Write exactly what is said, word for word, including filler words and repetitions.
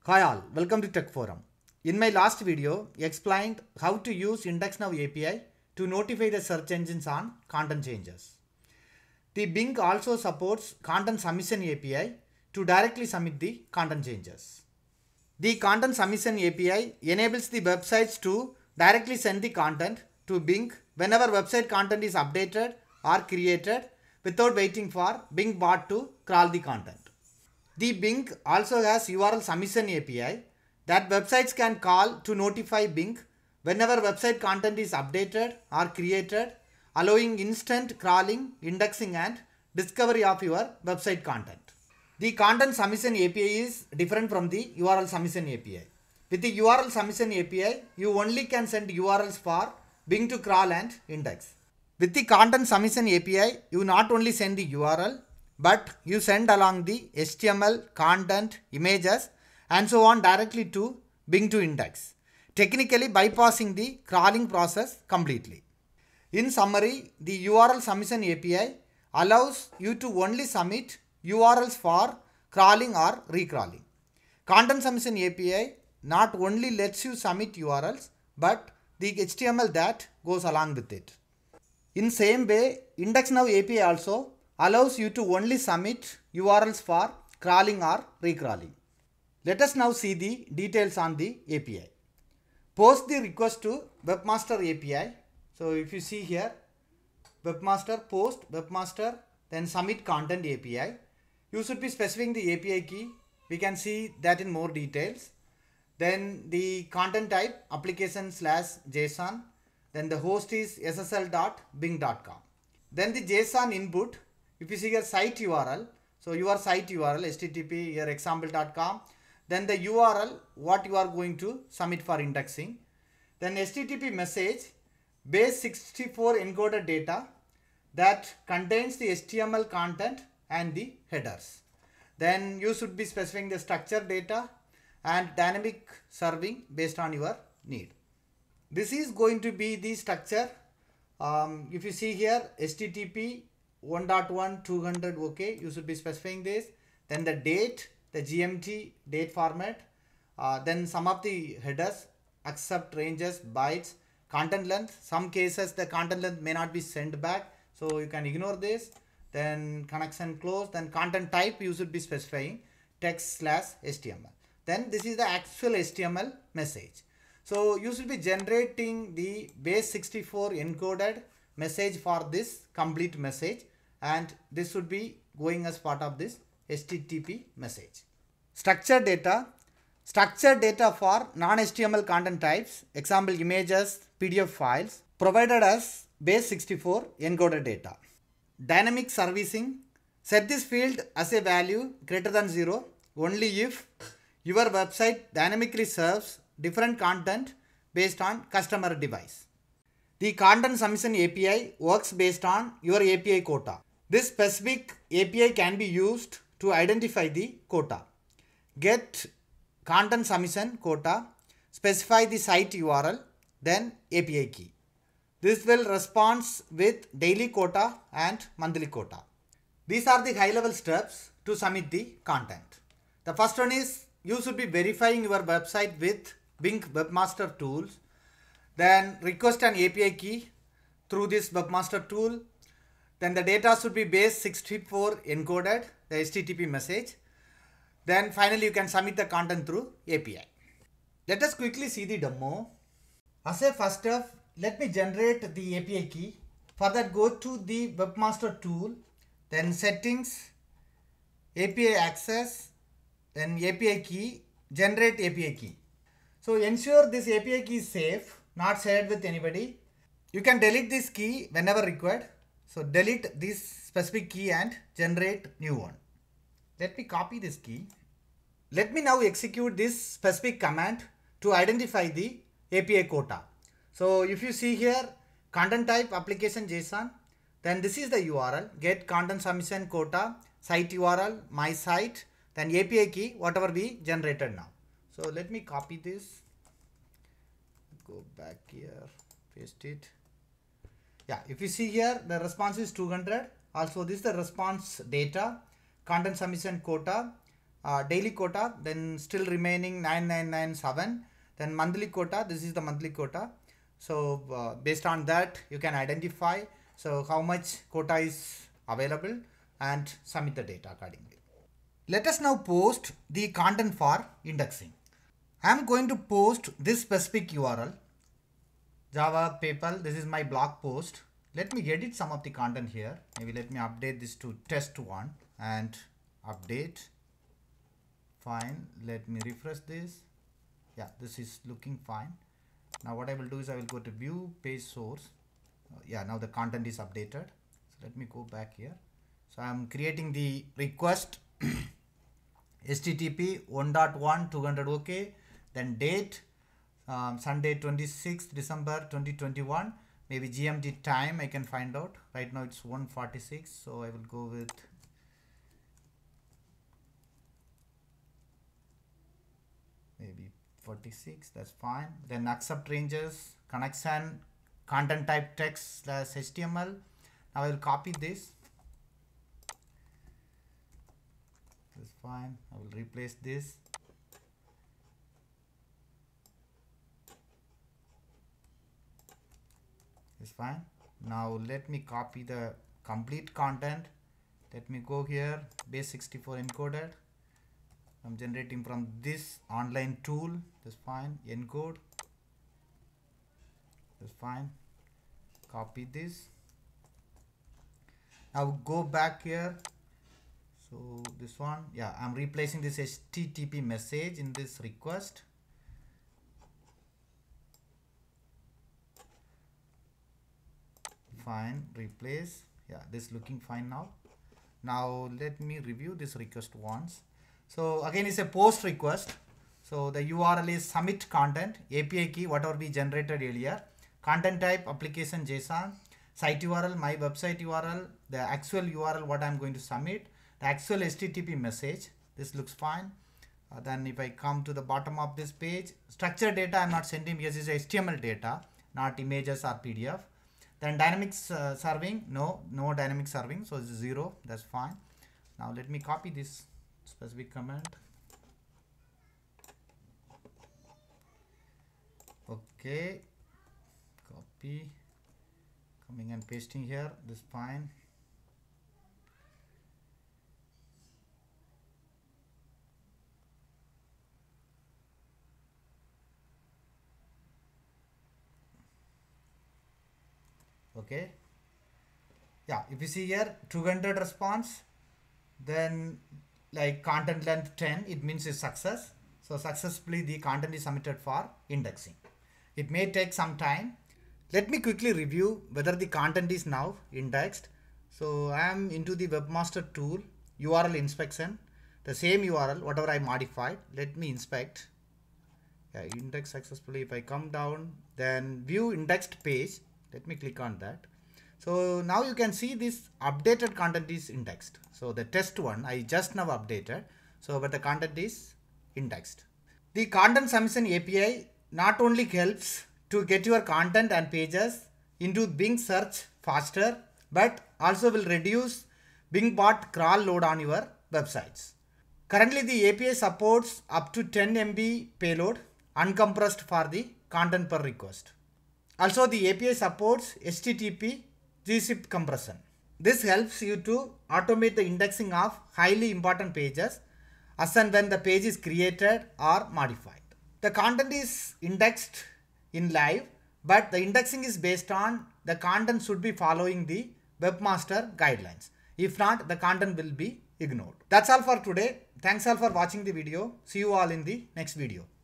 Hi all, welcome to Tech Forum. In my last video, I explained how to use IndexNow A P I to notify the search engines on content changes. The Bing also supports Content Submission A P I to directly submit the content changes. The Content Submission A P I enables the websites to directly send the content to Bing whenever website content is updated or created without waiting for BingBot to crawl the content. The Bing also has U R L submission A P I that websites can call to notify Bing whenever website content is updated or created, allowing instant crawling, indexing and discovery of your website content. The Content Submission A P I is different from the U R L submission A P I. With the U R L submission A P I, you only can send U R Ls for Bing to crawl and index. With the Content Submission A P I, you not only send the U R L, but you send along the H T M L, content, images and so on directly to Bing to index, technically bypassing the crawling process completely. In summary, the U R L submission A P I allows you to only submit U R Ls for crawling or recrawling. Content Submission A P I not only lets you submit U R Ls, but the H T M L that goes along with it. In same way, IndexNow A P I also allows you to only submit U R Ls for crawling or recrawling. Let us now see the details on the A P I. Post the request to Webmaster A P I. So if you see here, Webmaster, post, Webmaster, then submit content A P I. You should be specifying the A P I key. We can see that in more details. Then the content type, application slash JSON. Then the host is S S L dot bing dot com. Then the JSON input. If you see your site U R L, so your site U R L, H T T P, your example dot com, then the U R L, what you are going to submit for indexing. Then H T T P message, base sixty-four encoded data that contains the H T M L content and the headers. Then you should be specifying the structured data and dynamic serving based on your need. This is going to be the structure. Um, if you see here, H T T P one dot one two hundred, okay, you should be specifying this. Then the date, the G M T date format, uh, then some of the headers, accept ranges, bytes, content length. Some cases the content length may not be sent back, so you can ignore this. Then connection close, then content type you should be specifying text slash H T M L. Then this is the actual H T M L message. So you should be generating the base sixty-four encoded message for this complete message, and this should be going as part of this H T T P message. Structured data, structured data for non H T M L content types, example images, P D F files, provided as base sixty-four encoded data. Dynamic servicing, set this field as a value greater than zero only if your website dynamically serves different content based on customer device. The Content Submission A P I works based on your A P I quota. This specific A P I can be used to identify the quota. Get content submission quota, specify the site U R L, then A P I key. This will respond with daily quota and monthly quota. These are the high level steps to submit the content. The first one is you should be verifying your website with Bing Webmaster tools. Then request an A P I key through this Webmaster tool. Then the data should be base sixty-four encoded, the H T T P message. Then finally you can submit the content through A P I. Let us quickly see the demo. As a first step, let me generate the A P I key. For that, go to the Webmaster tool, then settings, A P I access, then A P I key, generate A P I key. So ensure this A P I key is safe, not shared with anybody. You can delete this key whenever required. So delete this specific key and generate new one. Let me copy this key. Let me now execute this specific command to identify the A P I quota. So if you see here, content type application JSON, then this is the U R L, get content submission quota, site U R L, my site, then A P I key, whatever we generated now. So let me copy this. Go back here, paste it. Yeah, if you see here, the response is two hundred. Also, this is the response data, content submission quota, uh, daily quota, then still remaining nine nine nine seven, then monthly quota, this is the monthly quota. So uh, based on that you can identify so how much quota is available and submit the data accordingly. Let us now post the content for indexing. I am going to post this specific U R L, Java PayPal. This is my blog post. Let me edit some of the content here. Maybe let me update this to test one and update. Fine. Let me refresh this. Yeah, this is looking fine. Now what I will do is I will go to view page source. Uh, yeah, now the content is updated. So let me go back here. So I am creating the request H T T P one dot one two hundred OK, then date um, Sunday twenty-sixth December twenty twenty-one, maybe G M T time I can find out. Right now it's one forty-six, so I will go with maybe forty-six, that's fine. Then accept ranges, connection, content type text slash H T M L. Now I will copy this. That's fine. I will replace this. It's fine. Now let me copy the complete content. Let me go here, base sixty-four encoded. I'm generating from this online tool. That's fine. Encode. That's fine. Copy this. Now go back here. So this one, yeah, I'm replacing this H T T P message in this request. Fine, replace. Yeah, this looking fine now. Now let me review this request once. So again, it's a post request. So the U R L is submit content, A P I key, whatever we generated earlier, content type, application JSON, site U R L, my website U R L, the actual U R L, what I'm going to submit, the actual H T T P message. This looks fine. Uh, then if I come to the bottom of this page, structured data I'm not sending because it's H T M L data, not images or P D F. Then dynamics uh, serving, no, no dynamic serving, so it's zero, that's fine. Now let me copy this specific comment. Okay, copy, coming and pasting here, this fine. Okay, yeah, if you see here two hundred response, then like content length ten, it means it's success. So successfully the content is submitted for indexing. It may take some time. Let me quickly review whether the content is now indexed. So I am into the webmaster tool, U R L inspection, the same U R L, whatever I modified. Let me inspect. Yeah, index successfully. If I come down, then view indexed page. Let me click on that. So now you can see this updated content is indexed. So the test one I just now updated. So but the content is indexed. The content submission A P I not only helps to get your content and pages into Bing search faster, but also will reduce BingBot crawl load on your websites. Currently the A P I supports up to ten M B payload uncompressed for the content per request. Also the A P I supports H T T P Gzip compression. This helps you to automate the indexing of highly important pages as and when the page is created or modified. The content is indexed in live, but the indexing is based on the content should be following the webmaster guidelines. If not, the content will be ignored. That's all for today. Thanks all for watching the video. See you all in the next video.